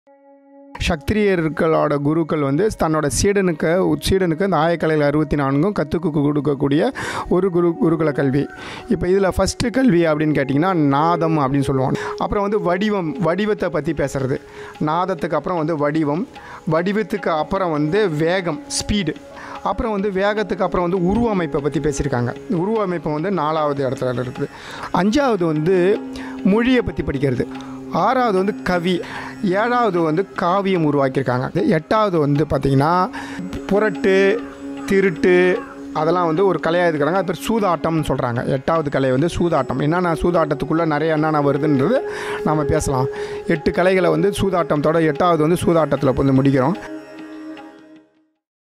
சத்திரியர்களோட குருக்கள் வந்து தன்னோட சீடனுக்கு இந்த ஆயக்கலைகள் 64ம் கற்றுக்கு கொடுக்கக்கூடிய ஒரு குருகுல கல்வி. இப்போ இதில் ஃபஸ்ட்டு கல்வி அப்படின்னு கேட்டிங்கன்னா நாதம் அப்படின்னு சொல்லுவாங்க. அப்புறம் வந்து வடிவத்தை பற்றி பேசுகிறது. நாதத்துக்கு அப்புறம் வந்து வடிவத்துக்கு அப்புறம் வந்து வேகம், ஸ்பீடு. அப்புறம் வந்து வேகத்துக்கு அப்புறம் வந்து உருவமைப்பை பற்றி பேசியிருக்காங்க. உருவமைப்பு வந்து 4வது இடத்துல இருக்குது. 5வது வந்து மொழியை பற்றி படிக்கிறது. 6வது வந்து கவி. 7வது வந்து காவியம் உருவாக்கியிருக்காங்க. 8வது வந்து பார்த்திங்கன்னா புரட்டு, திருட்டு அதெல்லாம் வந்து ஒரு கலையாக இருக்கிறாங்க. அது பேர் சூதாட்டம்னு சொல்கிறாங்க. 8வது கலை வந்து சூதாட்டம். என்னென்ன சூதாட்டத்துக்குள்ளே நிறைய என்னென்ன வருதுன்றது நம்ம பேசலாம். 8 கலைகளை வந்து சூதாட்டத்தோட 8வது வந்து சூதாட்டத்தில் வந்து முடிக்கிறோம்.